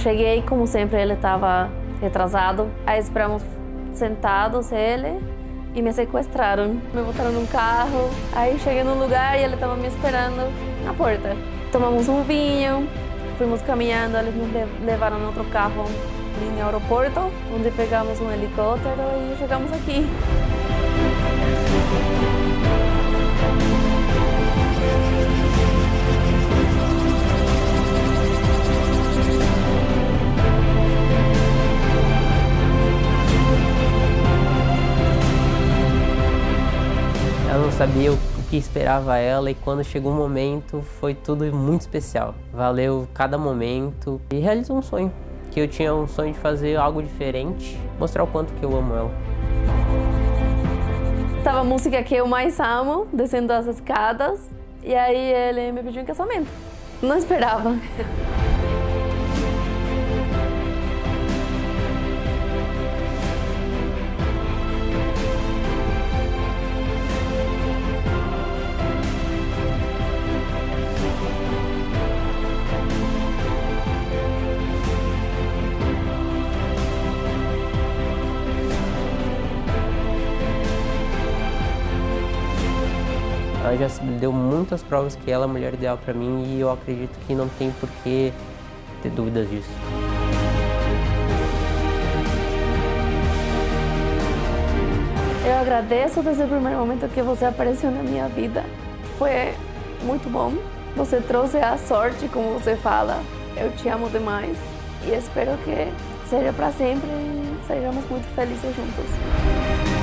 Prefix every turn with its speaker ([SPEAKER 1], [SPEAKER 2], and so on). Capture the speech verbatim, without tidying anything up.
[SPEAKER 1] cheguei, como sempre, ele estava retrasado. Aí esperamos sentados ele e me sequestraram. Me botaram num carro. Aí cheguei no lugar e ele estava me esperando na porta. Tomamos um vinho, fomos caminhando, eles nos levaram no outro carro no aeroporto, onde pegamos um helicóptero e chegamos aqui.
[SPEAKER 2] Eu não sabia o que esperava ela e quando chegou o momento foi tudo muito especial. Valeu cada momento e realizou um sonho. Que eu tinha um sonho de fazer algo diferente, mostrar o quanto que eu amo ela.
[SPEAKER 1] Tava a música que eu mais amo, descendo as escadas, e aí ele me pediu em casamento. Não esperava.
[SPEAKER 2] Ela já deu muitas provas que ela é a mulher ideal para mim e eu acredito que não tem por que ter dúvidas disso.
[SPEAKER 1] Eu agradeço desde o primeiro momento que você apareceu na minha vida. Foi muito bom. Você trouxe a sorte, como você fala. Eu te amo demais e espero que seja para sempre e sejamos muito felizes juntos.